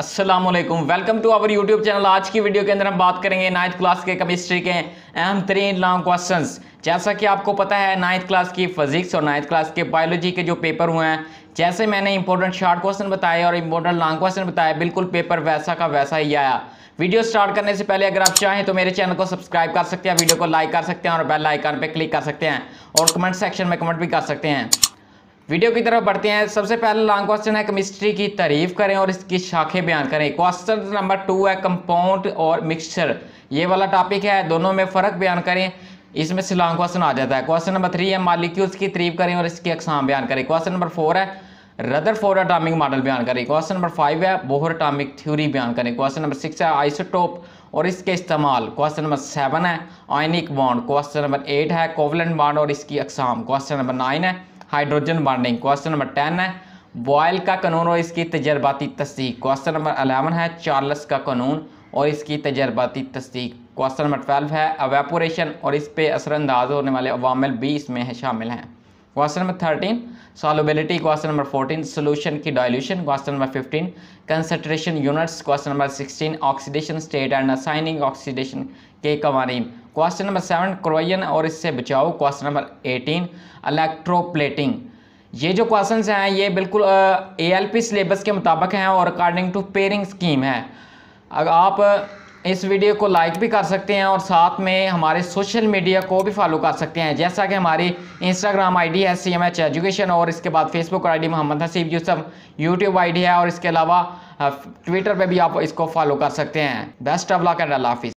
अस्सलामुअलैकुम, welcome to our YouTube channel. आज की वीडियो के अंदर हम बात करेंगे 9th क्लास के केमिस्ट्री के अहम तरीन लॉन्ग क्वेश्चंस। जैसा कि आपको पता है 9th क्लास की फिजिक्स और 9th क्लास के बायोलॉजी के जो पेपर हुए हैं, जैसे मैंने इंपॉर्टेंट शॉर्ट क्वेश्चन बताए और इंपॉर्टेंट लॉन्ग क्वेश्चन बताए, बिल्कुल पेपर वैसा का वैसा ही आया। वीडियो स्टार्ट करने से पहले अगर आप चाहें तो मेरे चैनल को सब्सक्राइब कर सकते हैं, वीडियो को लाइक कर सकते हैं और बेल आइकन पे क्लिक कर सकते हैं और कमेंट सेक्शन में कमेंट भी कर सकते हैं। वीडियो की तरफ बढ़ते हैं। सबसे पहला लॉन्ग क्वेश्चन है केमिस्ट्री की तारीफ करें और इसकी शाखें बयान करें। क्वेश्चन नंबर 2 है कंपाउंड और मिक्सचर, ये वाला टॉपिक है, दोनों में फ़र्क बयान करें। इसमें से लॉन्ग क्वेश्चन आ जाता है। क्वेश्चन नंबर 3 है मॉलिक्यूल्स की तारीफ करें और इसकी अक़साम बयान करें। क्वेश्चन नंबर 4 है रदरफोर्ड एटॉमिक मॉडल बयान करें। क्वेश्चन नंबर 5 है बोहर एटॉमिक थ्योरी बयान करें। क्वेश्चन नंबर 6 है आइसोटोप और इसके इस्तेमाल। क्वेश्चन नंबर 7 है आयनिक बॉन्ड। क्वेश्चन नंबर 8 है कोवलेंट बॉन्ड और इसकी अक़साम। क्वेश्चन नंबर 9 है हाइड्रोजन बॉन्डिंग। क्वेश्चन नंबर 10 है बॉयल का कानून और इसकी तजर्बाती तस्दीक। क्वेश्चन नंबर 11 है चार्ल्स का कानून और इसकी तजर्बाती तस्दीक। क्वेश्चन नंबर 12 है एवेपोरेशन और इस पे असरअंदाज होने वाले अवामिल भी इसमें शामिल हैं। Question number 13 solubility. Question number 14 solution की dilution. Question number 15 concentration units. Question number 16 oxidation state and assigning oxidation के कवानीन। क्वेश्चन नंबर 7 क्रोयन और इससे बचाओ। Question number 18 electroplating. ये जो क्वेश्चंस हैं ये बिल्कुल ALP सिलेबस के मुताबिक हैं और अकॉर्डिंग टू पेयरिंग स्कीम है। अगर आप इस वीडियो को लाइक भी कर सकते हैं और साथ में हमारे सोशल मीडिया को भी फॉलो कर सकते हैं, जैसा कि हमारी इंस्टाग्राम आईडी है CMH एजुकेशन और इसके बाद Facebook ID Mohammad Haseeb Yusuf, YouTube ID है और इसके अलावा ट्विटर पे भी आप इसको फॉलो कर सकते हैं। बेस्ट ऑफ लक एंड अल्लाह हाफिज़।